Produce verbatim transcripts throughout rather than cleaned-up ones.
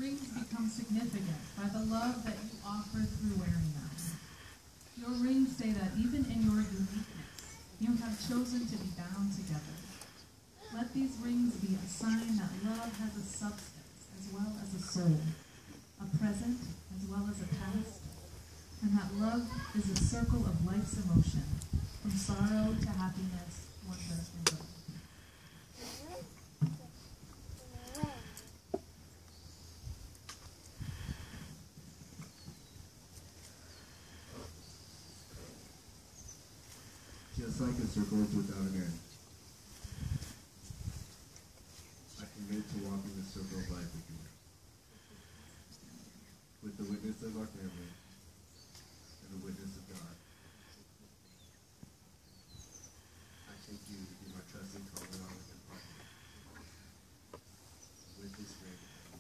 rings become significant by the love that you offer through wearing them. Your rings say that even in your uniqueness, you have chosen to be bound together. Let these rings be a sign that love has a substance as well as a soul, a present as well as a past, and that love is a circle of life's emotion, from sorrow to happiness, wonder, and joy. Just like a circle is without an end, I commit to walking the circle of life with you, with the witness of our family and the witness of God. I take you to be my trusted confidant and partner. With this ring,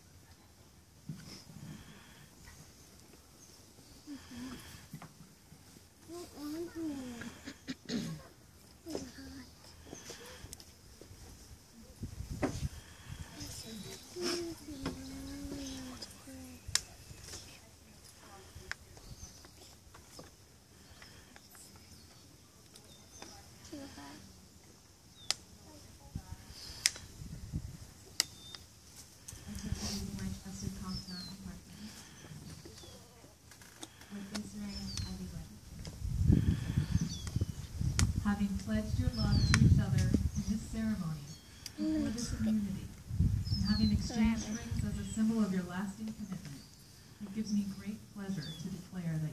having pledged your love to each other in this ceremony, before this community, and having exchanged rings as a symbol of your lasting commitment, it gives me great pleasure to declare that